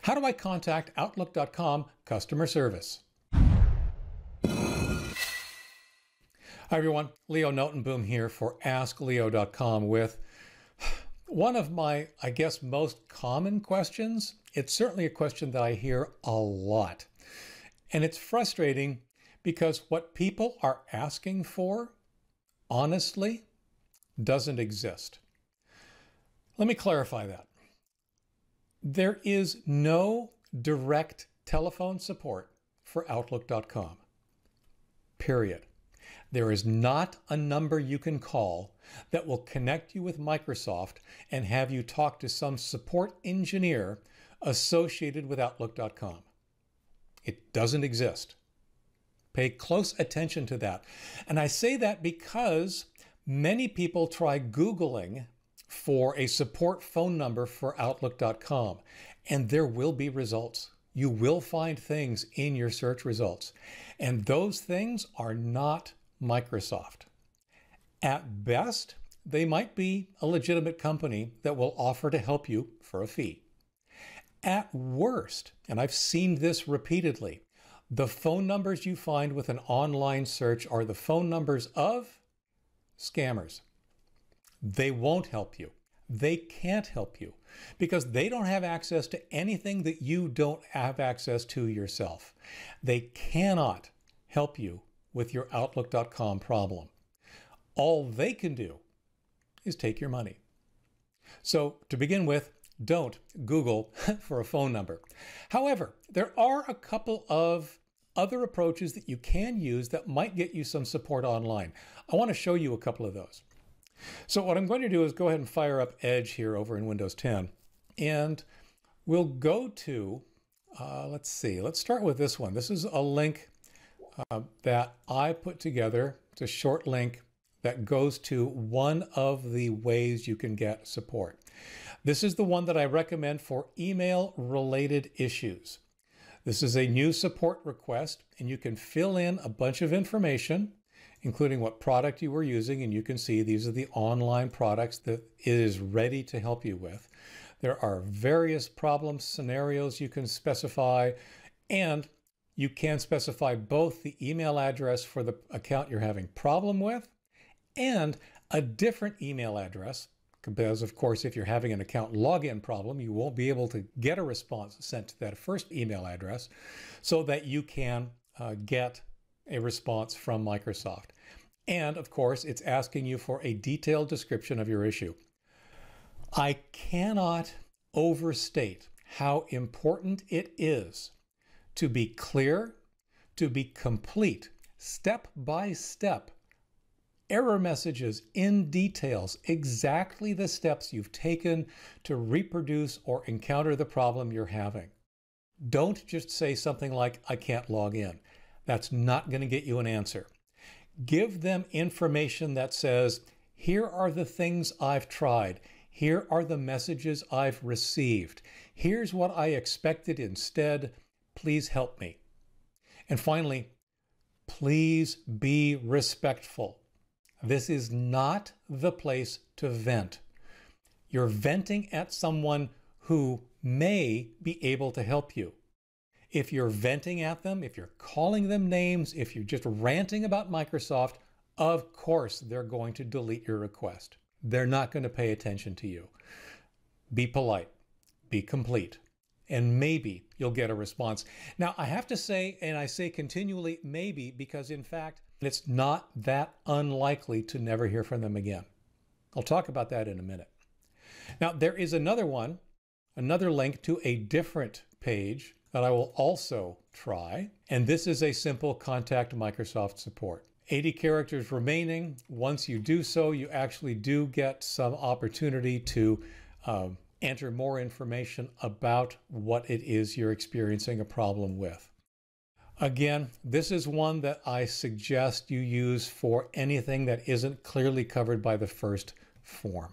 How do I contact Outlook.com customer service? Hi everyone, Leo Notenboom here for askleo.com with one of my, I guess, most common questions. It's certainly a question that I hear a lot. And it's frustrating because what people are asking for, honestly, doesn't exist. Let me clarify that. There is no direct telephone support for Outlook.com, period. There is not a number you can call that will connect you with Microsoft and have you talk to some support engineer associated with Outlook.com. It doesn't exist. Pay close attention to that. And I say that because many people try Googling for a support phone number for Outlook.com, and there will be results. You will find things in your search results, and those things are not Microsoft. At best, they might be a legitimate company that will offer to help you for a fee. At worst, and I've seen this repeatedly, the phone numbers you find with an online search are the phone numbers of scammers. They won't help you. They can't help you because they don't have access to anything that you don't have access to yourself. They cannot help you with your Outlook.com problem. All they can do is take your money. So to begin with, don't Google for a phone number. However, there are a couple of other approaches that you can use that might get you some support online. I want to show you a couple of those. So what I'm going to do is go ahead and fire up Edge here over in Windows 10, and we'll go to, let's start with this one. This is a link that I put together. It's a short link that goes to one of the ways you can get support. This is the one that I recommend for email-related issues. This is a new support request, and you can fill in a bunch of information, including what product you were using, and you can see these are the online products that it is ready to help you with. There are various problem scenarios you can specify, and you can specify both the email address for the account you're having problem with and a different email address, because of course if you're having an account login problem, you won't be able to get a response sent to that first email address, so that you can get a response from Microsoft. And of course, it's asking you for a detailed description of your issue. I cannot overstate how important it is to be clear, to be complete, step by step, error messages in details, exactly the steps you've taken to reproduce or encounter the problem you're having. Don't just say something like, I can't log in. That's not going to get you an answer. Give them information that says, here are the things I've tried. Here are the messages I've received. Here's what I expected instead. Please help me. And finally, please be respectful. This is not the place to vent. You're venting at someone who may be able to help you. If you're venting at them, if you're calling them names, if you're just ranting about Microsoft, of course they're going to delete your request. They're not going to pay attention to you. Be polite, be complete, and maybe you'll get a response. Now, I have to say, and I say continually maybe, because in fact, it's not that unlikely to never hear from them again. I'll talk about that in a minute. Now, there is another one, another link to a different page that I will also try. And this is a simple contact Microsoft support. 80 characters remaining. Once you do so, you actually do get some opportunity to enter more information about what it is you're experiencing a problem with. Again, this is one that I suggest you use for anything that isn't clearly covered by the first form.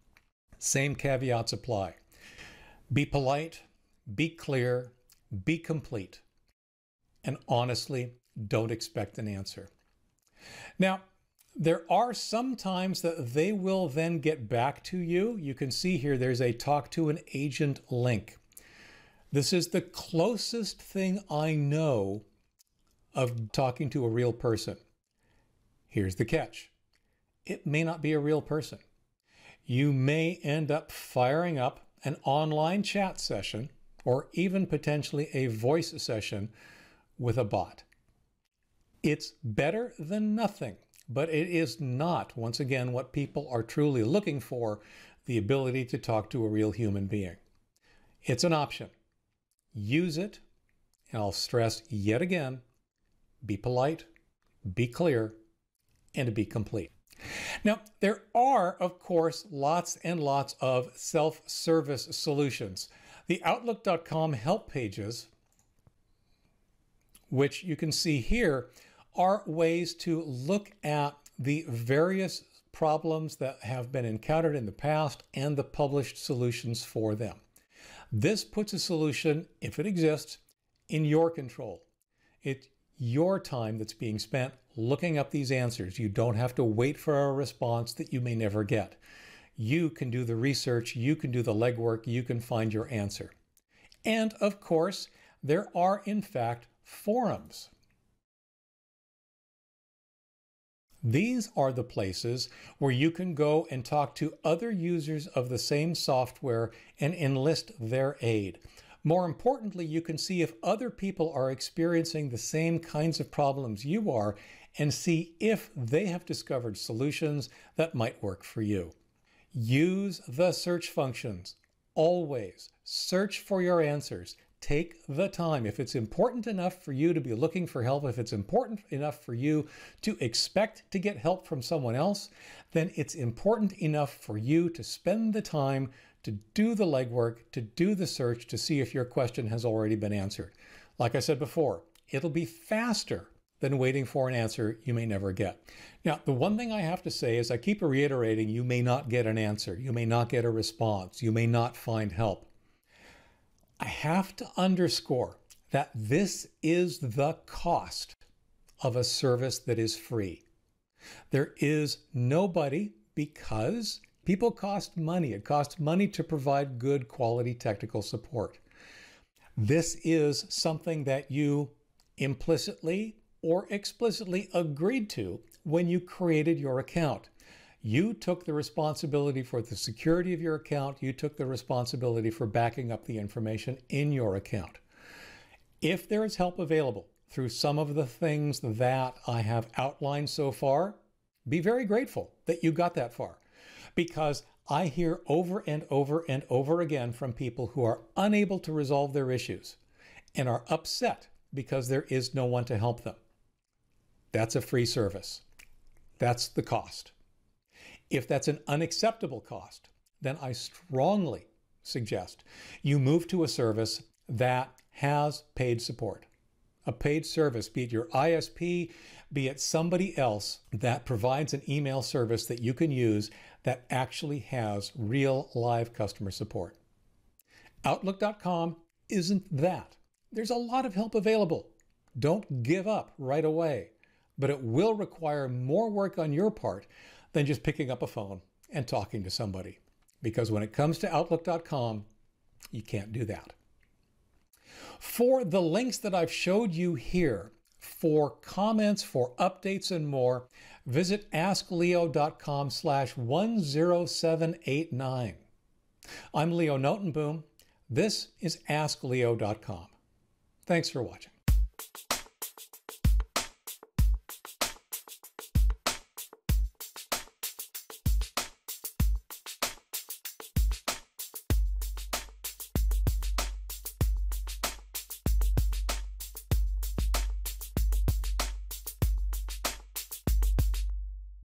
Same caveats apply. Be polite, be clear, be complete, and honestly, don't expect an answer. Now, there are some times that they will then get back to you. You can see here there's a talk to an agent link. This is the closest thing I know of talking to a real person. Here's the catch. It may not be a real person. You may end up firing up an online chat session or even potentially a voice session with a bot. It's better than nothing, but it is not, once again, what people are truly looking for, the ability to talk to a real human being. It's an option. Use it, and I'll stress yet again, be polite, be clear, and be complete. Now, there are, of course, lots and lots of self-service solutions. The Outlook.com help pages, which you can see here, are ways to look at the various problems that have been encountered in the past and the published solutions for them. This puts a solution, if it exists, in your control. It's your time that's being spent looking up these answers. You don't have to wait for a response that you may never get. You can do the research, you can do the legwork, you can find your answer. And of course, there are in fact forums. These are the places where you can go and talk to other users of the same software and enlist their aid. More importantly, you can see if other people are experiencing the same kinds of problems you are and see if they have discovered solutions that might work for you. Use the search functions. Always search for your answers. Take the time. If it's important enough for you to be looking for help, if it's important enough for you to expect to get help from someone else, then it's important enough for you to spend the time to do the legwork, to do the search, to see if your question has already been answered. Like I said before, it'll be faster than waiting for an answer you may never get. Now, the one thing I have to say is I keep reiterating, you may not get an answer, you may not get a response, you may not find help. I have to underscore that this is the cost of a service that is free. There is nobody, because people cost money. It costs money to provide good quality technical support. This is something that you implicitly or explicitly agreed to when you created your account. You took the responsibility for the security of your account. You took the responsibility for backing up the information in your account. If there is help available through some of the things that I have outlined so far, be very grateful that you got that far, because I hear over and over and over again from people who are unable to resolve their issues and are upset because there is no one to help them. That's a free service. That's the cost. If that's an unacceptable cost, then I strongly suggest you move to a service that has paid support. A paid service, be it your ISP, be it somebody else that provides an email service that you can use that actually has real live customer support. Outlook.com isn't that. There's a lot of help available. Don't give up right away, but it will require more work on your part than just picking up a phone and talking to somebody. Because when it comes to Outlook.com, you can't do that. For the links that I've showed you here, for comments, for updates and more, visit askleo.com/10789. I'm Leo Notenboom. This is askleo.com. Thanks for watching.